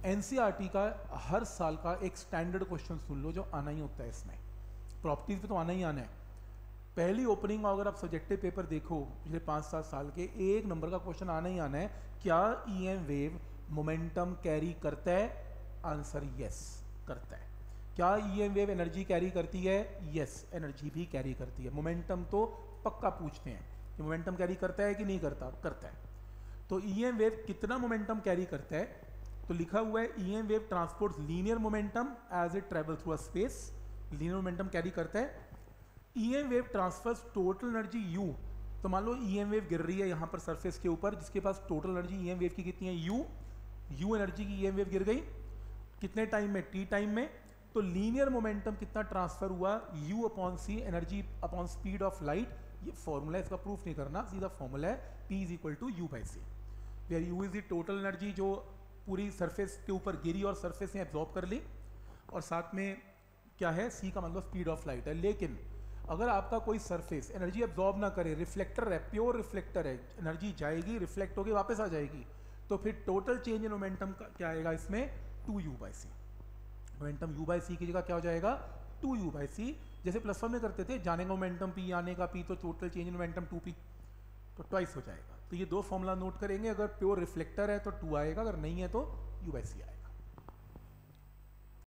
NCERT का हर साल का एक स्टैंडर्ड क्वेश्चन सुन लो जो आना ही होता है इसमें, प्रॉपर्टीज पे तो आना ही आना है। पहली ओपनिंग में अगर आप सब्जेक्टिव पेपर देखो पिछले 5-7 साल के, 1 नंबर का क्वेश्चन आना ही आना है, क्या ईएम वेव मोमेंटम कैरी करता है? आंसर यस करता है। क्या ईएम वेव एनर्जी कैरी करती है? यस एनर्जी भी कैरी करती है। मोमेंटम तो पक्का पूछते हैं कि मोमेंटम कैरी करता है कि नहीं करता, करता है। तो ईएम वेव कितना मोमेंटम कैरी करता है? तो लिखा हुआ है EM wave transports linear momentum as it travel through a space, linear momentum carry करता है। EM wave transfers total energy U, तो मान लो ईएम वेव गिर रही है यहाँ पर सरफेस के ऊपर, जिसके पास टोटल एनर्जी ईएम वेव की कितनी है? यू एनर्जी की ईएम वेव गिर गई कितने टाइम में? टी टाइम में। तो लीनियर मोमेंटम कितना ट्रांसफर हुआ? U upon C, energy upon speed of light. ये फॉर्मूला है, इसका प्रूफ नहीं करना, सीधा फॉर्मूला है P is equal to U by C, where U is the total energy जो पूरी सरफेस के ऊपर गिरी और सरफेस ने एब्जॉर्ब कर ली, और साथ में क्या है? सी का मतलब स्पीड ऑफ लाइट है। लेकिन अगर आपका कोई सरफेस एनर्जी एब्जॉर्ब ना करे, रिफ्लेक्टर है, प्योर रिफ्लेक्टर है, एनर्जी जाएगी, रिफ्लेक्ट होगी, वापस आ जाएगी, तो फिर टोटल चेंज इन मोमेंटम का क्या आएगा इसमें? 2u by C. Momentum u by C की जगह क्या हो जाएगा? 2u बाई सी। जैसे प्लस वन में करते थे, जाने का मोमेंटम p, आने का p, तो total change in momentum 2p, तो ट्वाइस हो जाएगा। तो ये दो फॉर्मूला नोट करेंगे, अगर प्योर रिफ्लेक्टर है तो 2 आएगा, अगर नहीं है तो u बाई सी आएगा।